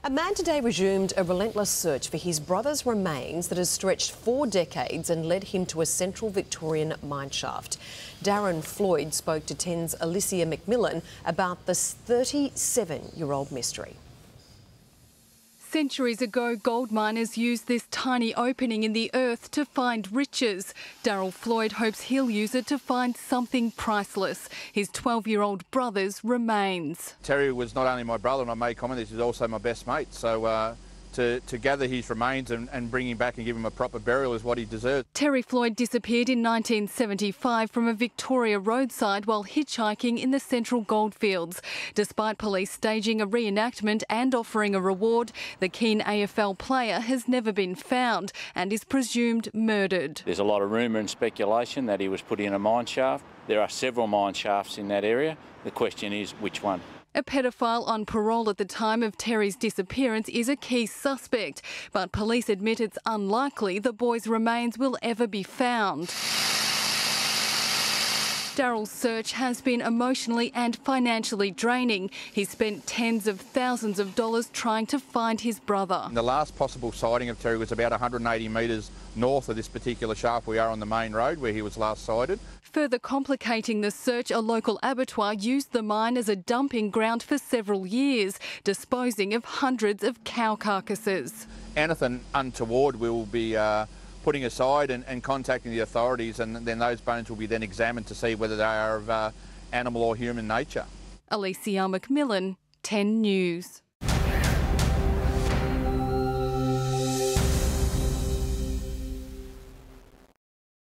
A man today resumed a relentless search for his brother's remains that has stretched 4 decades and led him to a central Victorian mineshaft. Darren Floyd spoke to 10's Alicia McMillan about this 37-year-old mystery. Centuries ago, gold miners used this tiny opening in the earth to find riches. Darren Floyd hopes he'll use it to find something priceless, his 12-year-old brother's remains. Terry was not only my brother, and I made comment, this is also my best mate. So to gather his remains and bring him back and give him a proper burial is what he deserves. Terry Floyd disappeared in 1975 from a Victoria roadside while hitchhiking in the central goldfields. Despite police staging a reenactment and offering a reward, the keen AFL player has never been found and is presumed murdered. There's a lot of rumour and speculation that he was put in a mine shaft. There are several mine shafts in that area. The question is which one. A pedophile on parole at the time of Terry's disappearance is a key suspect, but police admit it's unlikely the boy's remains will ever be found. Darryl's search has been emotionally and financially draining. He spent tens of thousands of dollars trying to find his brother. The last possible sighting of Terry was about 180 metres north of this particular shaft we are on the main road where he was last sighted. Further complicating the search, a local abattoir used the mine as a dumping ground for several years, disposing of hundreds of cow carcasses. Anything untoward we'll be putting aside and contacting the authorities, and then those bones will be then examined to see whether they are of animal or human nature. Alicia McMillan, 10 News.